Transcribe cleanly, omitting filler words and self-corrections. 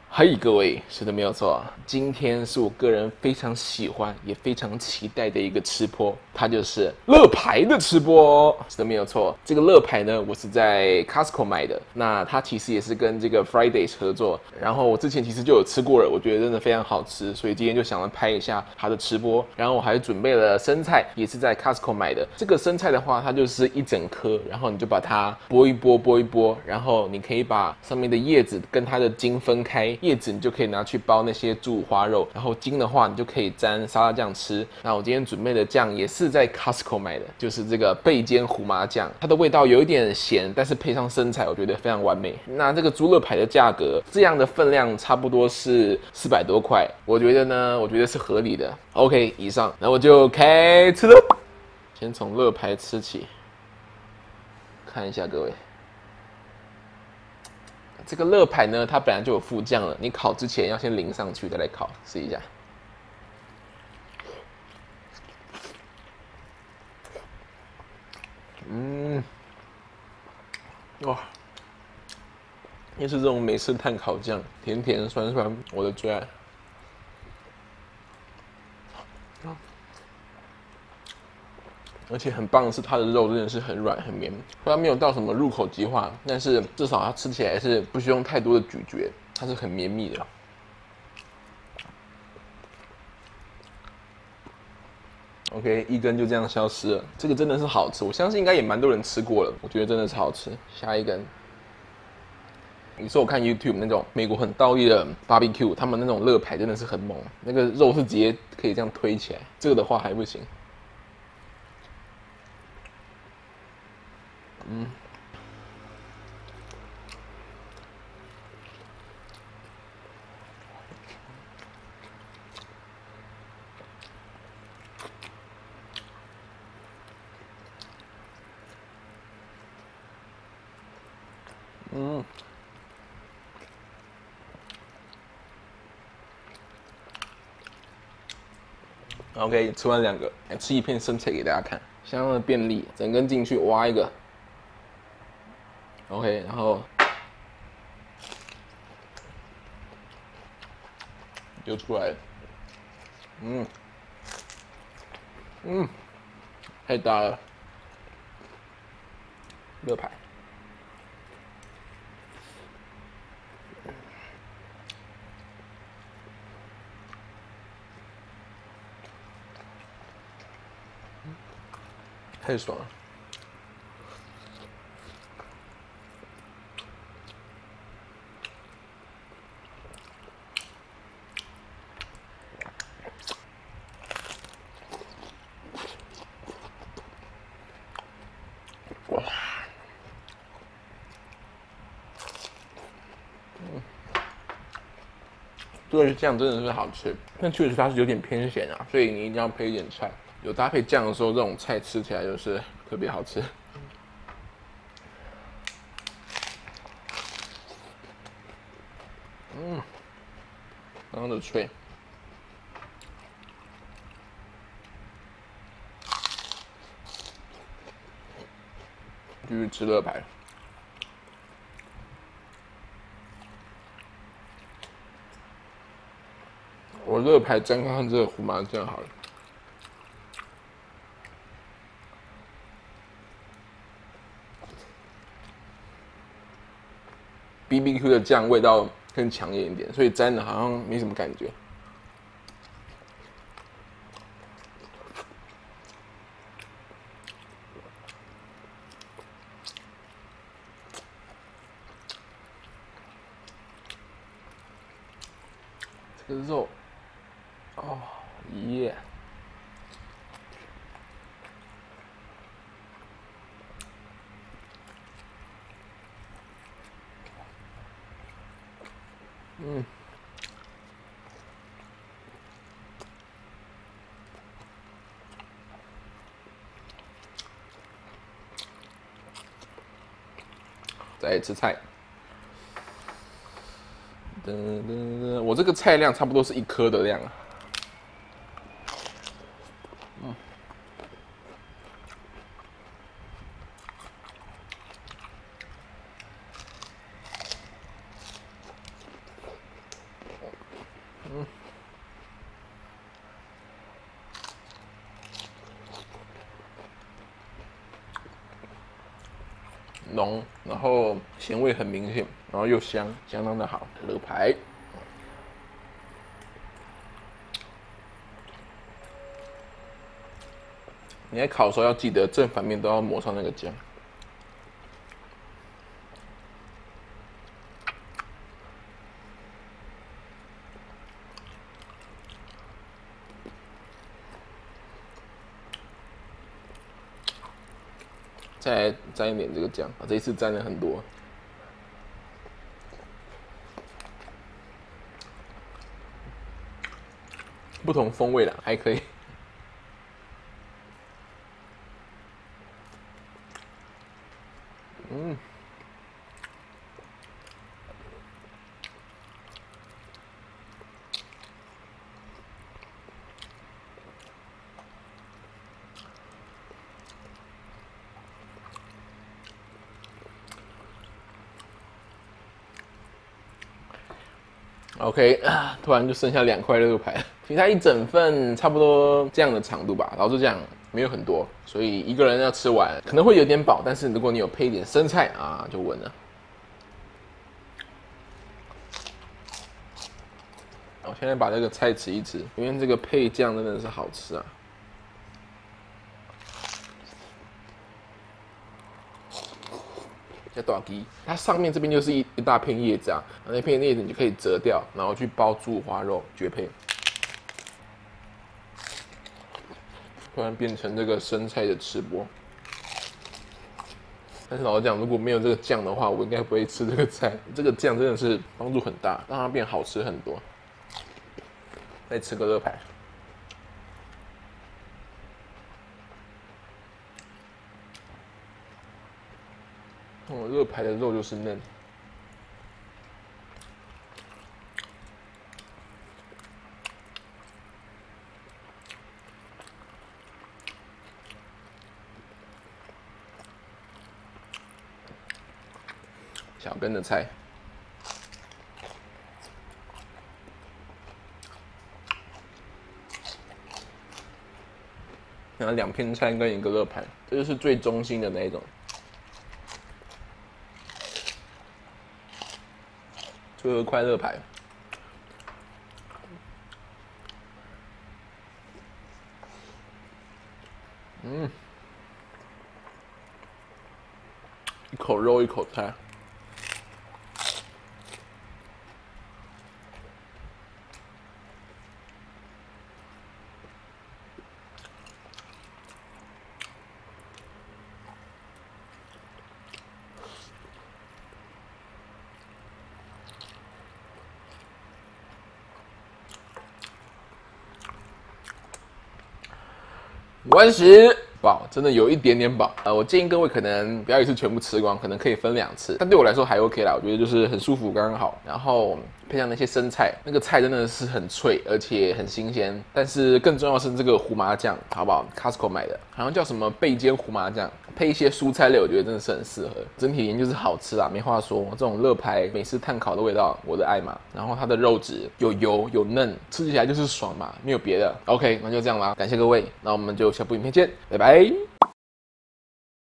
嘿，各位，是的，没有错。今天是我个人非常喜欢也非常期待的一个吃播，它就是乐牌的吃播。是的，没有错。这个乐牌呢，我是在 Costco 买的。那它其实也是跟这个 Fridays 合作。然后我之前其实就有吃过了，我觉得真的非常好吃，所以今天就想来拍一下它的吃播。然后我还准备了生菜，也是在 Costco 买的。这个生菜的话，它就是一整颗，然后你就把它剥一剥，剥一剥，然后你可以把上面的叶子跟它的茎分开。叶子你就可以拿去包那些猪五花肉，然后茎的话你就可以沾沙拉酱吃。那我今天准备的酱也是在 Costco 买的，就是这个贝煎胡麻酱，它的味道有一点咸，但是配上生菜，我觉得非常完美。那这个猪肋排的价格，这样的分量差不多是400多块，我觉得是合理的。OK， 以上，那我就开吃了。先从肋排吃起，看一下各位。这个肋排呢，它本来就有附酱了，你烤之前要先淋上去，再来烤，试一下。哇，又是这种美式炭烤酱，甜甜酸酸，我的最爱。而且很棒的是，它的肉真的是很软很绵，虽然没有到什么入口即化，但是至少它吃起来是不需要太多的咀嚼，它是很绵密的。OK， 一根就这样消失了，这个真的是好吃，我相信应该也蛮多人吃过了，我觉得真的是好吃。下一根，你说我看 YouTube 那种美国很道地的 barbecue， 他们那种肋排真的是很猛，那个肉是直接可以这样推起来，这个的话还不行。OK， 吃完2个，来吃一片生菜给大家看，相当的便利，整根进去挖一个。OK， 然后就出来了。太大了，肋排。太爽了。哇，这个酱真的是好吃，但确实它是有点偏咸啊，所以你一定要配一点菜。有搭配酱的时候，这种菜吃起来就是特别好吃。然后的脆。继续吃肋排。我肋排沾上这个胡麻酱好了。BBQ 的酱味道更强烈一点，所以沾的好像没什么感觉。这个肉，哦耶！再来吃菜。我这个菜量差不多是1颗的量啊。 浓，然后咸味很明显，然后又香，相当的好。乐排，你在烤的时候要记得正反面都要抹上那个酱。再来沾一点这个酱，这一次沾了很多。不同风味啦，还可以。OK， 突然就剩下2块乐排了。其实它一整份差不多这样的长度吧，老实讲没有很多，所以一个人要吃完可能会有点饱，但是如果你有配一点生菜啊，就稳了。我现在把这个菜吃一吃，因为这个配酱真的是好吃啊。叫大鸡，它上面这边就是一大片叶子啊，那片叶子你就可以折掉，然后去包猪五花肉，绝配。突然变成这个生菜的吃播，但是老实讲，如果没有这个酱的话，我应该不会吃这个菜。这个酱真的是帮助很大，让它变好吃很多。再吃个乐排。乐排的肉就是嫩。小根的菜，然后2片菜跟1个乐排，这就是最中心的那一种。最后1块乐排，一口肉一口菜。完食饱，真的有一点点饱。我建议各位可能不要一次全部吃光，可能可以分2次。但对我来说还 OK 啦，我觉得就是很舒服，刚刚好。然后配上那些生菜，那个菜真的是很脆，而且很新鲜。但是更重要的是这个胡麻酱，好不好 ？Costco 买的，好像叫什么贝煎胡麻酱，配一些蔬菜类，我觉得真的是很适合。整体而言就是好吃啦，没话说。这种乐排美式炭烤的味道，我的爱嘛。然后它的肉质有油有嫩，吃起来就是爽嘛，没有别的。OK， 那就这样啦，感谢各位，那我们就下部影片见，拜拜。